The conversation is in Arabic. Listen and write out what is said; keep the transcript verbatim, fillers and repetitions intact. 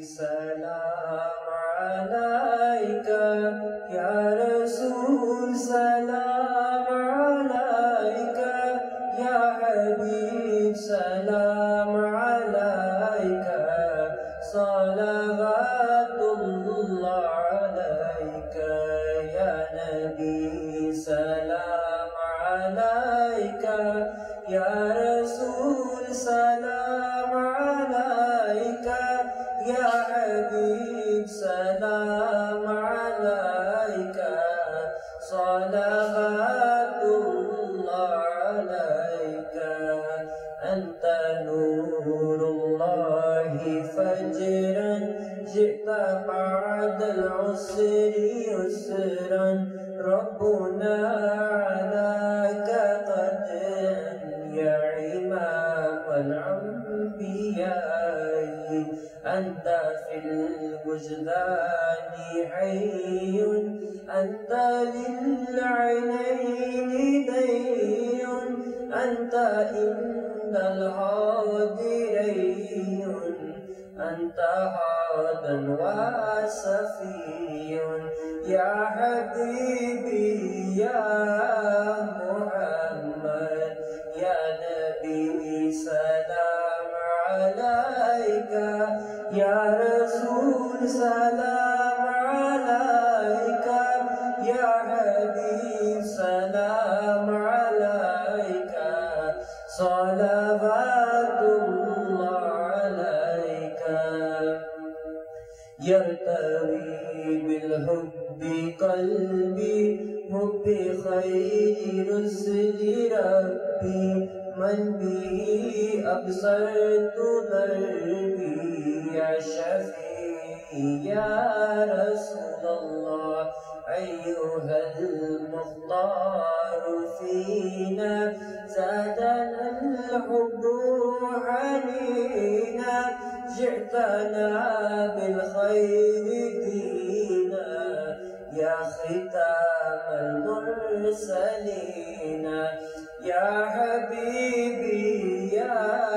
सलाम अलैका या रसूल सलाम अलैका या हबीब सलाम अलैका सलावतुल्लाह अलैका या नबी सलाम अलैका या रसूल सलाम अलैका या हबीब सलाम अलैका सलावतुल्लाह अलैका अंत नूरुल्लाहि फजरन जिता बअदल उसरि उसरन रब्बुना अलाका क़दन या इमामल अंबिया'i أنت في الوجدان حي أنت للعينين دي أنت عند الحاضرين أنت هادٍ وصفي يا حبيبي يا محمد يا نبي سلام عليك يا رسول سلام عليك يا حبيب سلام عليك صلوات الله عليك يرتوي بالحب قلبي حب خير رسل ربي من به أبصرت دربي يا شفيع يا رسول الله أيها المختار فينا زادنا الحب حنينا جئتنا بالخير دينا يا ختام المرسلين يا حبيبي يا